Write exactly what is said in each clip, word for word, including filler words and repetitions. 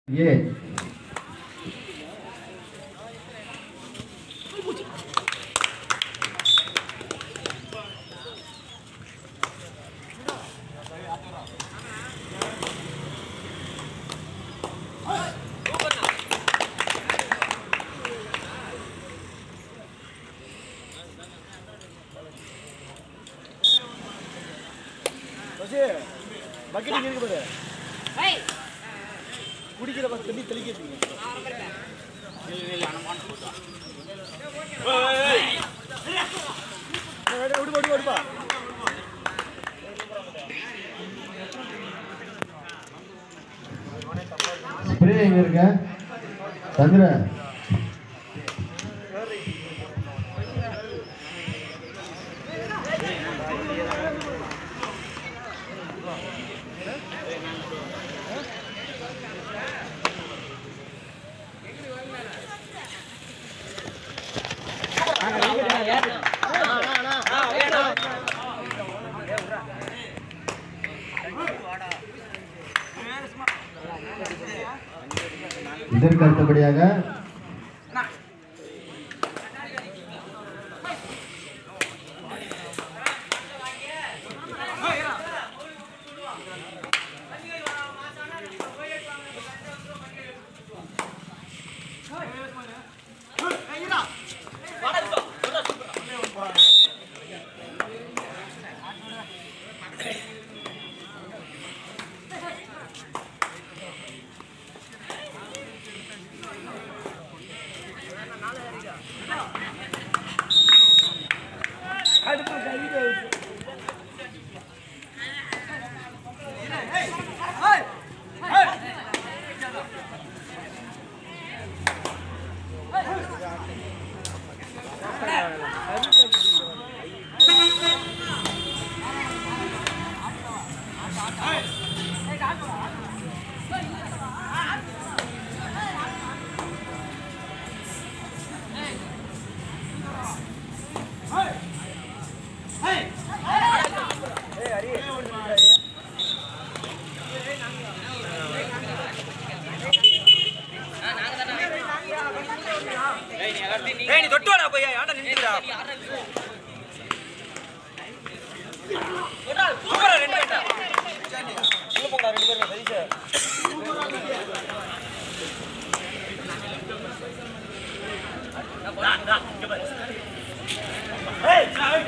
ये பக்கெட் இங்க இருக்கு பாரு. ஏய். குடிக்கிற பஸ் தண்ணி தெளிக்கிறீங்க. இல்ல இல்ல அன மான் போடா. ஏய். ஓடு ஓடு ஓடு பா. ஸ்ப்ரே எங்க இருக்க? சந்திர இதற்கு அடுத்தபடியாக ஏய் நீ தொட்டு வாடா போய் ஆட நின்னுடா. போடா சூப்பரா ரெண்டு பேட்டா. உள்ள போடா ரெண்டு பேரும் சரிசே. டா டா இங்க பாரு. ஏய் டா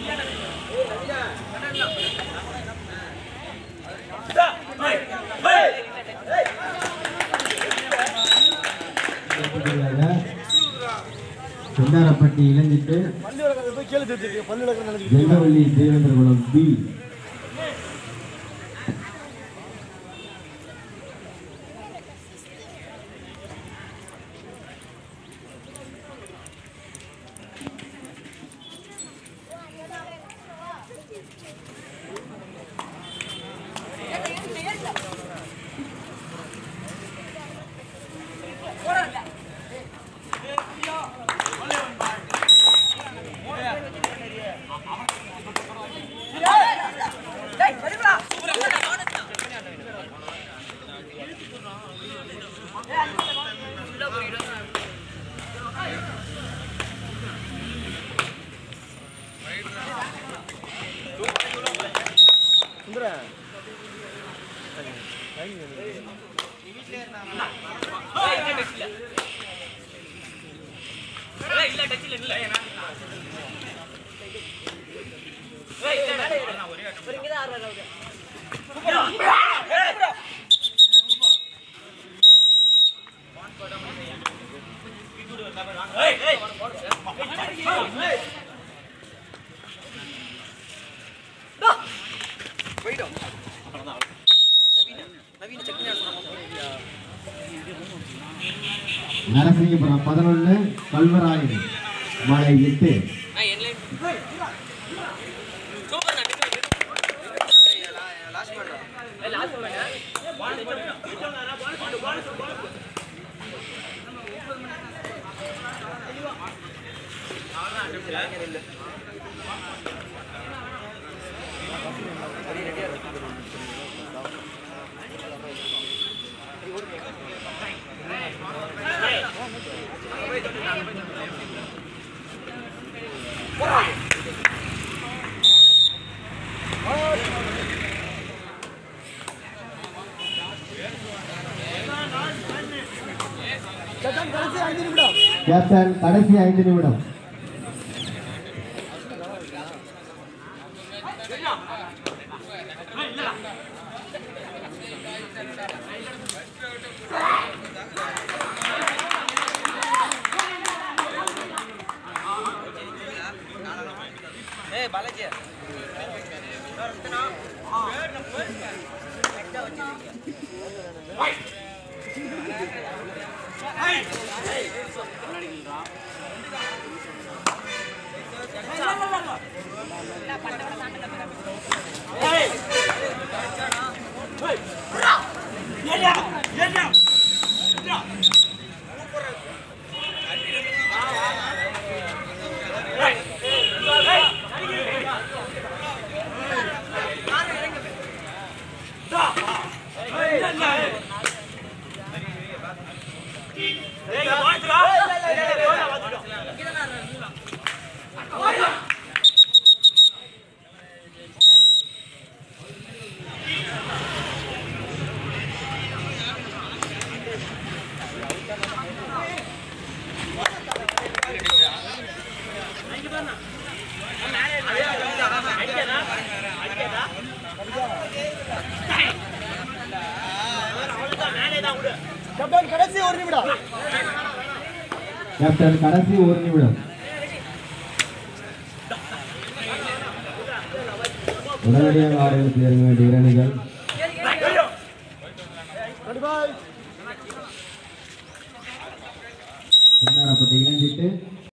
செந்தாரப்பட்டி இளஞ்சிட்டு ஜெங்கவள்ளி தேவேந்திரகுலம் பி நரசிங்கபுரம் பதினொன்று கல்வராயன் மலை எட்டு ரெடியா இருக்கு. கேப்டன் கடைசி ஐந்து நிமிடம் கேப்டன் கடைசி ஐந்து நிமிடம் ஏய் பாலாஜி கேப்டன் கடைசி ஒரு நிமிடம் கேப்டன் கடைசி ஒரு நிமிடம் உடனடியாக ஆடுகளுக்கு இறங்க வேண்டிய வீரர்கள் இளைஞிட்டு